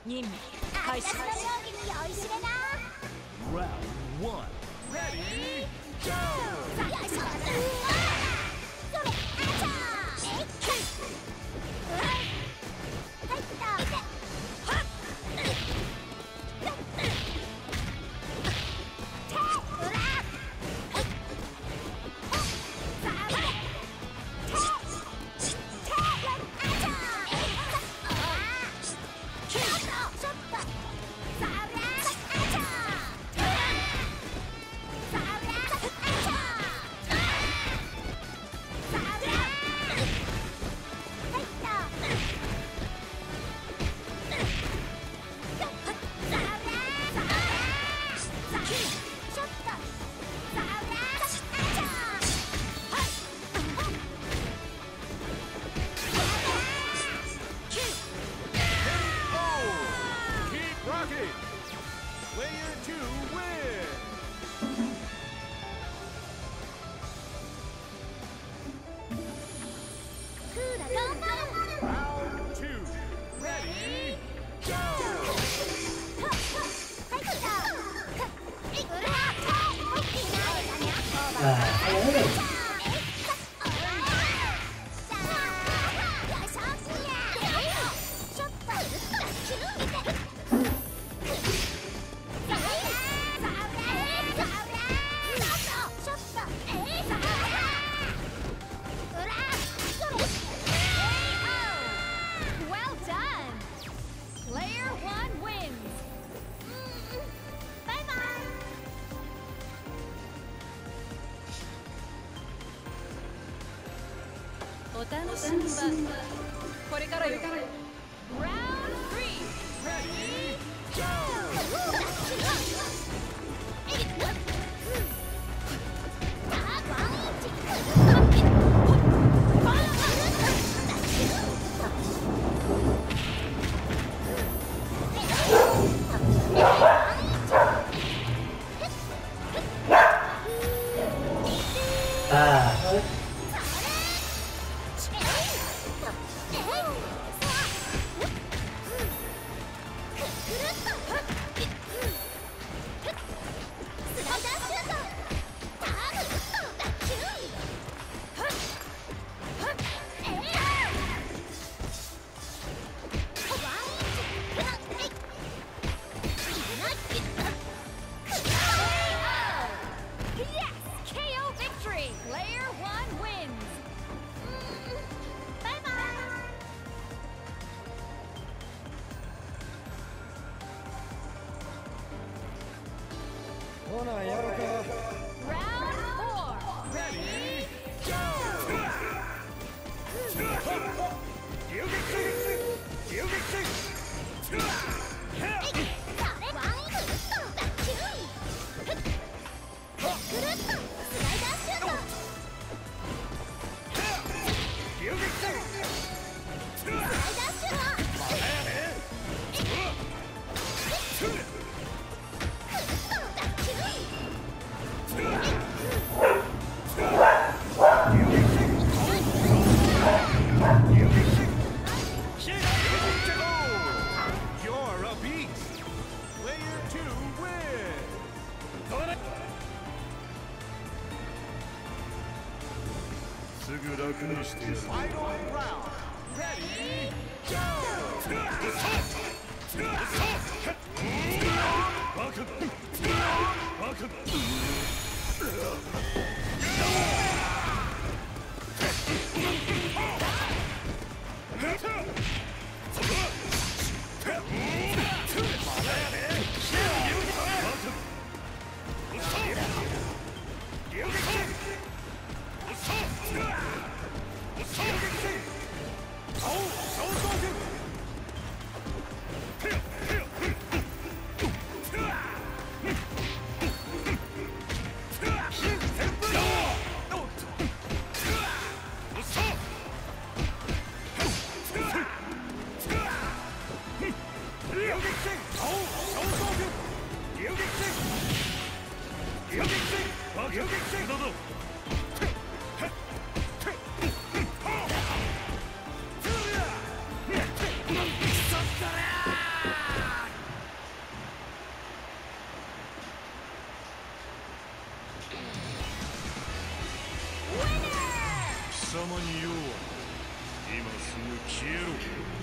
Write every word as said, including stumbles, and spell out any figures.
任務開始。 私の容疑に酔いしれな。 Round one. Ready, go! よいしょ。それ、あちゃー。えいっ。入った。いて。はっ。手。うら。さあ、手。手。あちゃー。えいっ。ちょっと。ちょっと。さあ、うら。あちゃー。さあ、うら。あちゃー。さあ、うら。入った。さあ、うら。さあ、さあ、ちょっと。さあ、うら。あちゃー。はい。 Keep rocking! Player two win! クーラ頑張る。 Round two. Ready, go! はっはっ入った。いっ。うら。はい。いないかにゃ。 ああ、 えいっ。おら。さあ、よいしょ。いや。ちょっと。キュン見て。さあ、さあ、うら。さあ、うら。ちょっと。ちょっと。えい。さあ、うら。それ。 Well done! Player one wins! バイバイ。 お楽しみはこれからよ。Round three! Ready, go! ああ、 Yes! K O victory! Player one wins! バイバイ。 ほなやるか。 Round four! Ready, go! 遊撃戦遊撃戦遊撃戦 You're a beast! Player two win! すぐ楽にしてやる Final round! Ready, go! バカだバカだ Go! 様に用は今すぐ消えろ。